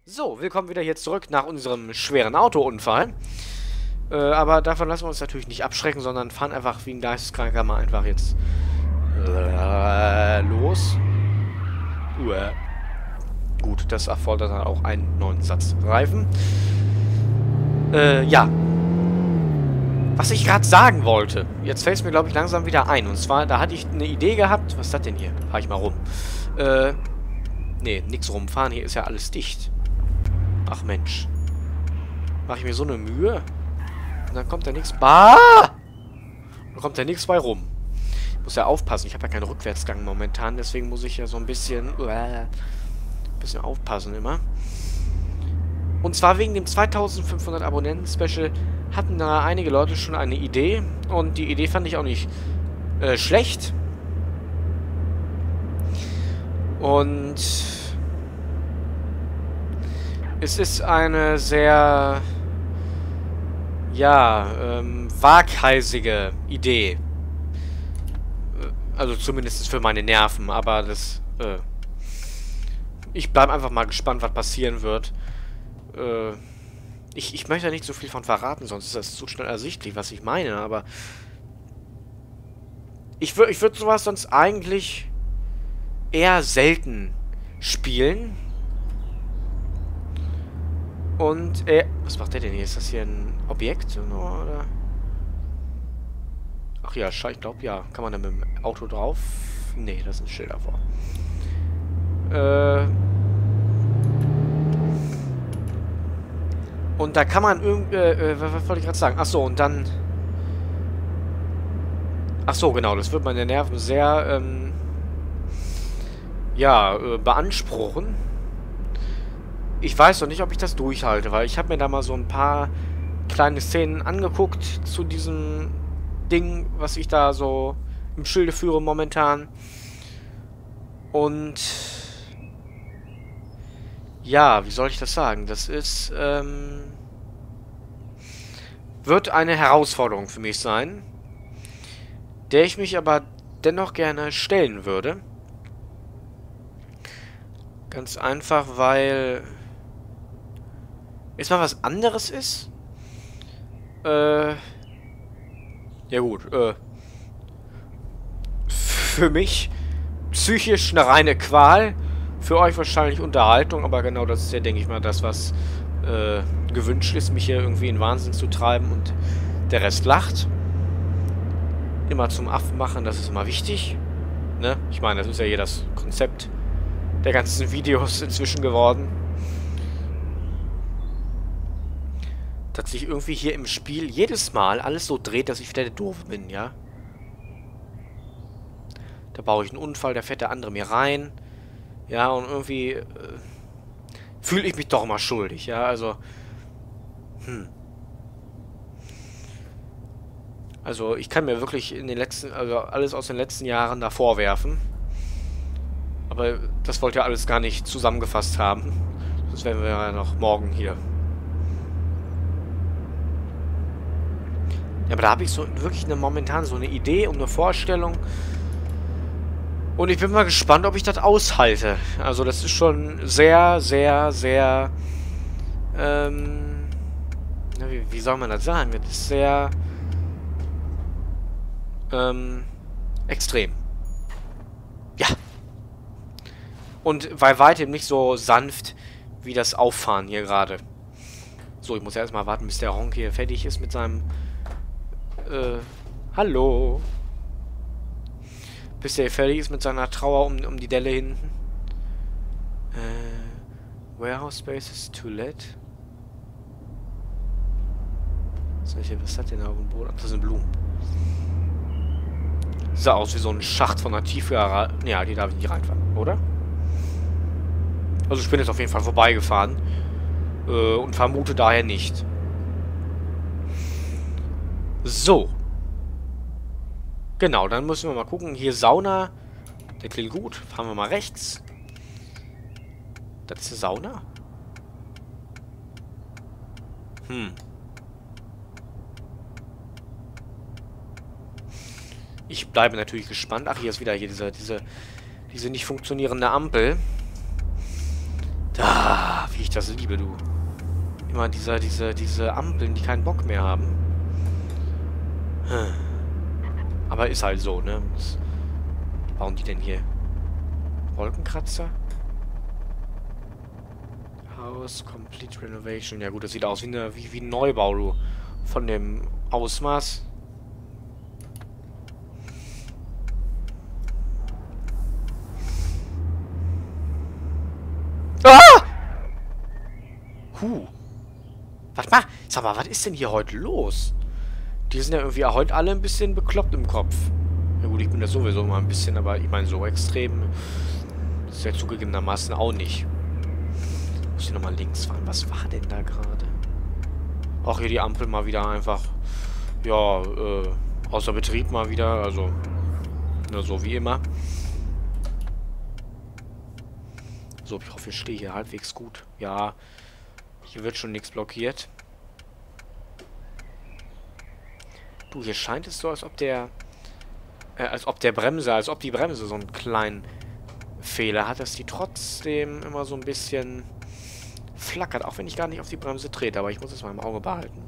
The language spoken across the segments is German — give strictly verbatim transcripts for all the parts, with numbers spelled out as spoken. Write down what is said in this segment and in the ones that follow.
So, willkommen wieder hier zurück nach unserem schweren Autounfall. Äh, aber davon lassen wir uns natürlich nicht abschrecken, sondern fahren einfach wie ein Geisteskranker mal einfach jetzt äh, los. Uah. Gut, das erfordert dann auch einen neuen Satz Reifen. Äh, ja. Was ich gerade sagen wollte, jetzt fällt es mir, glaube ich, langsam wieder ein. Und zwar, da hatte ich eine Idee gehabt. Was ist das denn hier? Fahr ich mal rum. Äh, nee, nix rumfahren. Hier ist ja alles dicht. Ach Mensch. Mache ich mir so eine Mühe? Und dann kommt da nichts. Bah! Dann kommt da nichts bei rum. Ich muss ja aufpassen. Ich habe ja keinen Rückwärtsgang momentan. Deswegen muss ich ja so ein bisschen... Äh, bisschen aufpassen immer. Und zwar wegen dem zweitausendfünfhundert Abonnenten-Special hatten da einige Leute schon eine Idee. Und die Idee fand ich auch nicht äh, schlecht. Und... es ist eine sehr, ja, ähm, waghalsige Idee. Also zumindest für meine Nerven, aber das, äh, ich bleibe einfach mal gespannt, was passieren wird. Äh, ich, ich möchte ja nicht so viel von verraten, sonst ist das zu schnell ersichtlich, was ich meine, aber ich würde ich würd sowas sonst eigentlich eher selten spielen. Und, äh, was macht der denn hier? Ist das hier ein Objekt, oder? Ach ja, ich glaube, ja. Kann man da mit dem Auto drauf? Nee, das ist ein Schild davor. Äh. Und da kann man irgendwie, äh, was, was wollte ich gerade sagen? Ach so, und dann... Ach so, genau, das wird meine Nerven sehr, ähm... ja, äh, beanspruchen. Ich weiß noch nicht, ob ich das durchhalte, weil ich habe mir da mal so ein paar kleine Szenen angeguckt zu diesem Ding, was ich da so im Schilde führe momentan. Und ja, wie soll ich das sagen? Das ist, ähm, wird eine Herausforderung für mich sein, der ich mich aber dennoch gerne stellen würde. Ganz einfach, weil es mal was anderes ist. Äh. Ja gut, äh. Für mich psychisch eine reine Qual. Für euch wahrscheinlich Unterhaltung, aber genau das ist ja, denke ich mal, das, was äh, gewünscht ist, mich hier irgendwie in Wahnsinn zu treiben und der Rest lacht. Immer zum Affen machen, das ist immer wichtig. Ne? Ich meine, das ist ja hier das Konzept der ganzen Videos inzwischen geworden. Dass sich irgendwie hier im Spiel jedes Mal alles so dreht, dass ich wieder der Doofe bin, ja? Da baue ich einen Unfall, da fährt der andere mir rein. Ja, und irgendwie äh, fühle ich mich doch mal schuldig, ja? Also, hm. Also, ich kann mir wirklich in den letzten, also alles aus den letzten Jahren da vorwerfen. Aber das wollt ihr alles gar nicht zusammengefasst haben. Sonst wären wir ja noch morgen hier. Ja, aber da habe ich so wirklich eine, momentan so eine Idee und eine Vorstellung. Und ich bin mal gespannt, ob ich das aushalte. Also das ist schon sehr, sehr, sehr... Ähm... Wie, wie soll man das sagen? Das ist sehr... Ähm... Extrem. Ja. Und bei weitem nicht so sanft wie das Auffahren hier gerade. So, ich muss ja erstmal warten, bis der Honk hier fertig ist mit seinem... Äh, hallo. Bis der fertig ist mit seiner Trauer um, um die Delle hinten. Äh, Warehouse Spaces to let. Was ist das, was hat denn da auf dem Boden? Das sind Blumen. Sah aus wie so ein Schacht von einer Tiefgarage. Ja, die darf ich nicht reinfahren, oder? Also ich bin jetzt auf jeden Fall vorbeigefahren. Äh, und vermute daher nicht. So. Genau, dann müssen wir mal gucken. Hier Sauna. Der klingt gut. Fahren wir mal rechts. Das ist eine Sauna? Hm. Ich bleibe natürlich gespannt. Ach, hier ist wieder hier diese, diese, diese nicht funktionierende Ampel. Da, wie Wie ich das liebe, du. Immer diese, diese, diese Ampeln, die keinen Bock mehr haben. Hm. Aber ist halt so, ne? Was bauen die denn hier? Wolkenkratzer? House Complete Renovation. Ja gut, das sieht aus wie, eine, wie, wie ein Neubau, du. Von dem Ausmaß. Ah! Huh. Was mach? Sag mal, was ist denn hier heute los? Die sind ja irgendwie heute alle ein bisschen bekloppt im Kopf. Ja gut, ich bin das sowieso immer ein bisschen, aber ich meine, so extrem ist ja zugegebenermaßen auch nicht. Muss ich nochmal links fahren. Was war denn da gerade? Ach, hier die Ampel mal wieder einfach, ja, äh, außer Betrieb mal wieder, also, nur so wie immer. So, ich hoffe, ich stehe hier halbwegs gut. Ja, hier wird schon nichts blockiert. Du, hier scheint es so, als ob der, äh, als ob der Bremse, als ob die Bremse so einen kleinen Fehler hat, dass die trotzdem immer so ein bisschen flackert, auch wenn ich gar nicht auf die Bremse trete, aber ich muss es mal im Auge behalten.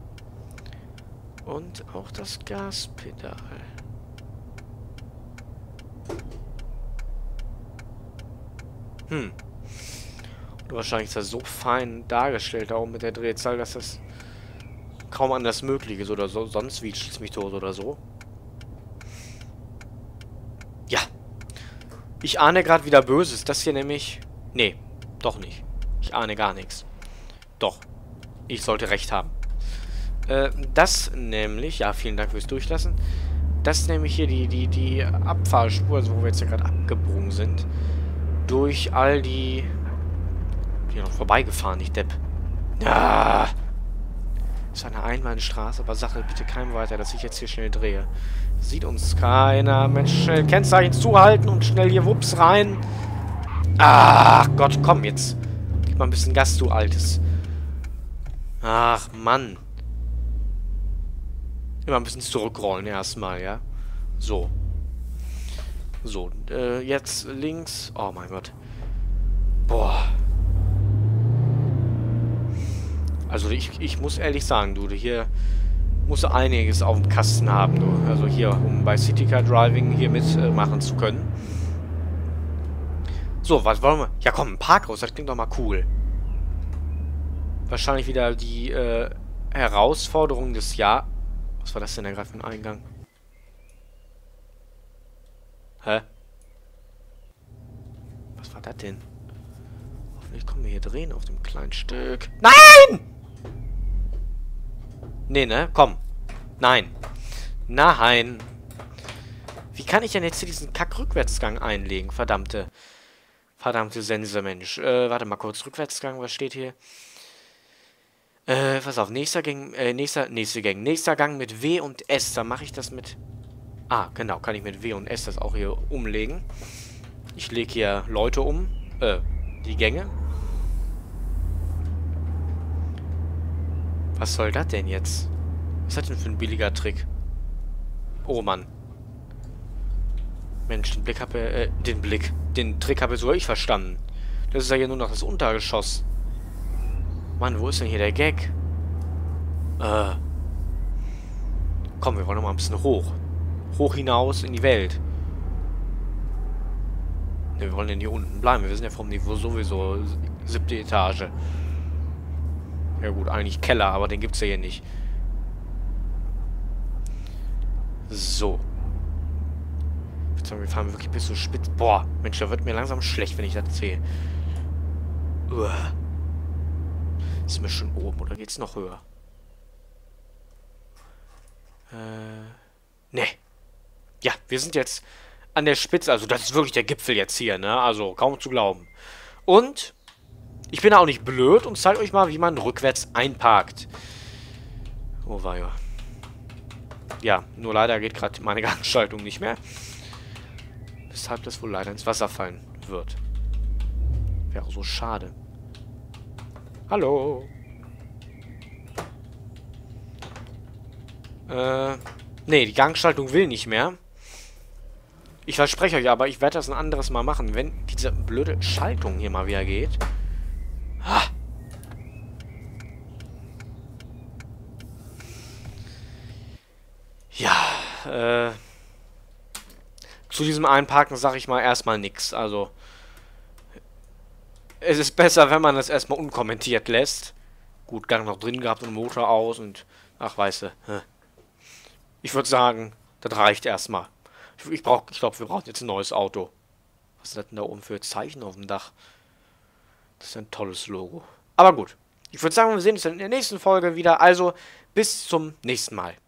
Und auch das Gaspedal. Hm. Und wahrscheinlich ist das so fein dargestellt, da oben mit der Drehzahl, dass das kaum anders möglich ist oder so. Sonst wie schießt mich tot oder so. Ja. Ich ahne gerade wieder Böses. Das hier nämlich... Nee, doch nicht. Ich ahne gar nichts. Doch. Ich sollte recht haben. Äh, das nämlich... Ja, vielen Dank fürs Durchlassen. Das ist nämlich hier die, die, die Abfahrspur, also wo wir jetzt ja gerade abgebogen sind. Durch all die... Hier noch vorbeigefahren, ich Depp. Ja. Das ist eine Einbahnstraße, aber sag bitte keinem weiter, dass ich jetzt hier schnell drehe. Sieht uns keiner. Mensch, schnell Kennzeichen zuhalten und schnell hier wups rein. Ach Gott, komm jetzt. Gib mal ein bisschen Gas, du Altes. Ach, Mann. Immer ein bisschen zurückrollen erstmal, ja? So. So, äh, jetzt links. Oh mein Gott. Boah. Also ich, ich muss ehrlich sagen, du, hier musst du einiges auf dem Kasten haben, du. Also hier, um bei City Car Driving hier mitmachen äh, zu können. So, was wollen wir? Ja komm, ein Parkhaus, das klingt doch mal cool. Wahrscheinlich wieder die äh, Herausforderung des Jahres. Was war das denn da gerade für ein Eingang? Hä? Was war das denn? Hoffentlich kommen wir hier drehen auf dem kleinen Stück. Nein! Nee, ne? Komm. Nein. Nein. Wie kann ich denn jetzt hier diesen Kack-Rückwärtsgang einlegen? Verdammte. Verdammte Sense, Mensch. Äh, warte mal kurz. Rückwärtsgang, was steht hier? Äh, pass auf. Nächster Gang, äh, nächster, nächste Gang. Nächster Gang mit W und S. Dann mache ich das mit... Ah, genau. Kann ich mit W und S das auch hier umlegen. Ich lege hier Leute um. Äh, die Gänge. Was soll das denn jetzt? Was ist das denn für ein billiger Trick? Oh Mann. Mensch, den Blick habe äh, den Blick. Den Trick habe sogar ich verstanden. Das ist ja hier nur noch das Untergeschoss. Mann, wo ist denn hier der Gag? Äh. Komm, wir wollen noch mal ein bisschen hoch. Hoch hinaus in die Welt. Ne, wir wollen denn hier unten bleiben. Wir sind ja vom Niveau sowieso siebte Etage. Ja gut, eigentlich Keller, aber den gibt's ja hier nicht. So. Ich würde sagen, wir fahren wirklich bis so spitz. Boah, Mensch, da wird mir langsam schlecht, wenn ich das sehe. Uah. Ist mir schon oben, oder geht's noch höher? Äh. Ne. Ja, wir sind jetzt an der Spitze. Also, das ist wirklich der Gipfel jetzt hier, ne? Also, kaum zu glauben. Und ich bin auch nicht blöd und zeige euch mal, wie man rückwärts einparkt. Oh, war ja. Ja, nur leider geht gerade meine Gangschaltung nicht mehr. Weshalb das wohl leider ins Wasser fallen wird. Wäre so schade. Hallo. Äh, nee, die Gangschaltung will nicht mehr. Ich verspreche euch aber, ich werde das ein anderes Mal machen, wenn diese blöde Schaltung hier mal wieder geht. Ah. äh, zu diesem Einparken sage ich mal erstmal nichts. Also, es ist besser, wenn man das erstmal unkommentiert lässt. Gut, Gang noch drin gehabt und Motor aus und, ach, weißt du. Hä. Ich würde sagen, das reicht erstmal. Ich, ich, brauch, ich glaube, wir brauchen jetzt ein neues Auto. Was ist das denn da oben für Zeichen auf dem Dach? Das ist ein tolles Logo. Aber gut. Ich würde sagen, wir sehen uns dann in der nächsten Folge wieder. Also, bis zum nächsten Mal.